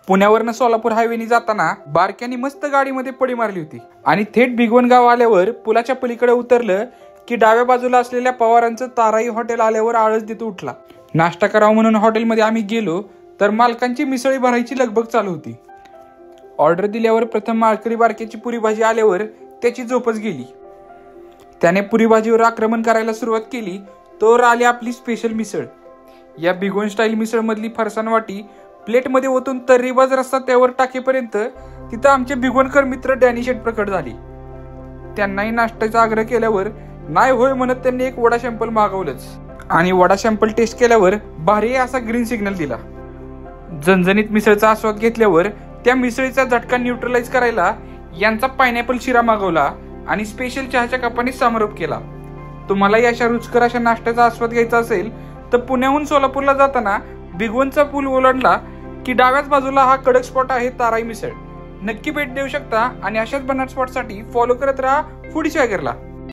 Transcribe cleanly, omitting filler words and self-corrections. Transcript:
पुण्यावरनं सोलापूर हायवेने जाताना बारक्याने मस्त गाडीमध्ये पडी मारली होती आणि थेट भिगवणगाव आल्यावर पुलाच्या पलीकडे उतरलं की डाव्या बाजूला असलेल्या पवारांचं ताराई हॉटेल आल्यावर आळस देत उठला। नाश्ता करावं म्हणून हॉटेलमध्ये आम्ही गेलो तर मालकांची मिसळी भरायची लगबग चालू होती। ऑर्डर दिल्यावर प्रथम माळकरी बारक्याची पुरी भाजी आल्यावर त्याची झोपच गेली। त्याने पुरी भाजीवर आक्रमण करायला सुरुवात केली तोवर आली आपली स्पेशल मिसळ। या भिगवण स्टाईल मिसळ मधली फरसाण वाटी प्लेटमध्ये ओतून तर्रीबाज रस्सा त्यावर टाकेपर्यंत तिथं आमचे भिगवणकर मित्र डॅनी शेट प्रकट झाले। त्यांनाही नाश्त्याचा आग्रह केल्यावर नाही होय म्हणत त्यांनी एक वडा सॅम्पल मागवलंच आणि वडा सॅम्पल टेस्ट केल्यावर भारी असा ग्रीन सिग्नल दिला। झणझणीत मिसळचा आस्वाद घेतल्यावर त्या मिसळीचा झटका न्यूट्रलाइज करायला यांचा पायनॅपल शिरा मागवला आणि स्पेशल चहाच्या कपाने समारोप केला। तुम्हालाही अशा रुचकर अशा नाश्त्याचा आस्वाद घ्यायचा असेल तर पुण्याहून सोलापूरला जाताना भिगवणचा पूल ओलांडला की डाव्याच बाजूला हा कडक स्पॉट आहे ताराई मिसळ। नक्की भेट देऊ शकता आणि अशाच बनाट स्पॉटसाठी फॉलो करत राहा फूड स्वॅगरला।